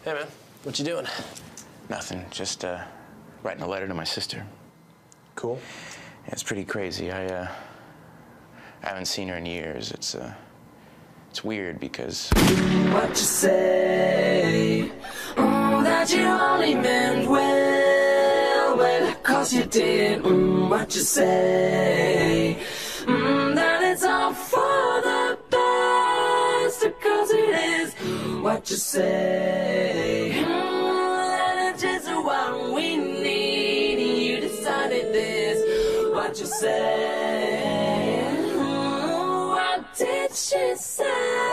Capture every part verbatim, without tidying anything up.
Hey, man. What you doing? Nothing. Just uh, writing a letter to my sister. Cool. Yeah, it's pretty crazy. I, uh, I haven't seen her in years. It's, uh, it's weird because... What you say? Mm, that you only meant well, well, cause you did. Mm, what you say? Mm, that it's all for the best, cause it is. What you say? Mm, that it's just what we need, and you decided this. What you say? Mm, what did she say?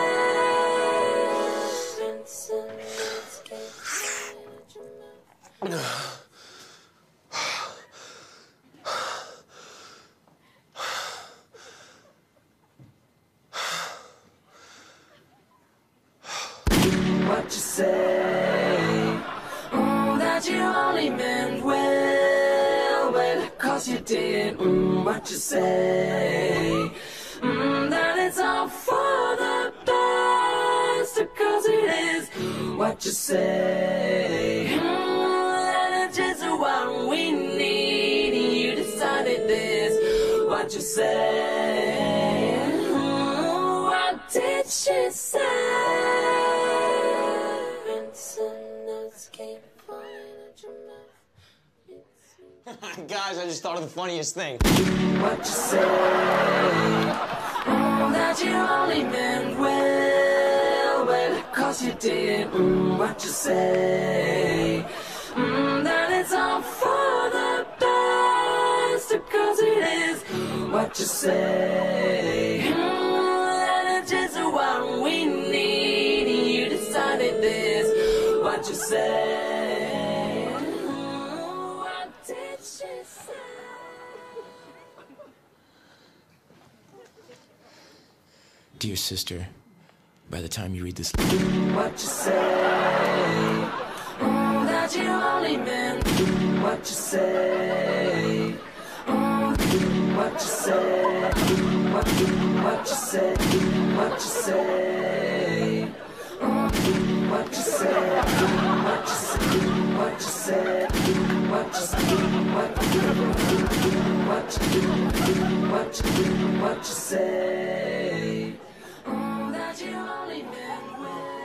What you say? Mm, that you only meant well, well, cause you did. Mm, what you say? Mm, that it's all for the best, cause it is. What you say? Mm, that it's just what we need, and you decided this. What you say? Mm, what did she say? Guys, I just thought of the funniest thing. What you say? Mm, that you only meant well, well, cause you did. Mm, what you say? Mm, that it's all for the best, cause it is. What you say? Mm, that it's just what we need, and you decided this. What you say? Dear sister, by the time you read this... What you say? Mm, that you only meant. What you say? Mm, what you say? What, what you say? What you say? Mm, what you say? What you say? What you say? What you say? What what you what you what you say? Mm, that you only meant well.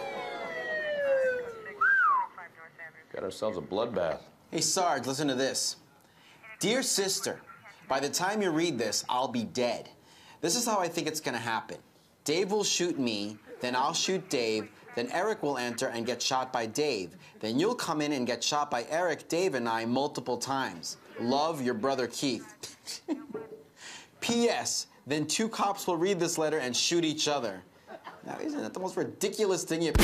Got ourselves a bloodbath. Hey, Sarge, listen to this. Dear sister, by the time you read this, I'll be dead. This is how I think it's gonna happen. Dave will shoot me, then I'll shoot Dave, then Eric will enter and get shot by Dave. Then you'll come in and get shot by Eric, Dave, and I multiple times. Love, your brother Keith. P S Then two cops will read this letter and shoot each other. Now, isn't that the most ridiculous thing you...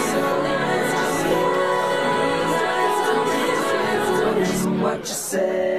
What you say?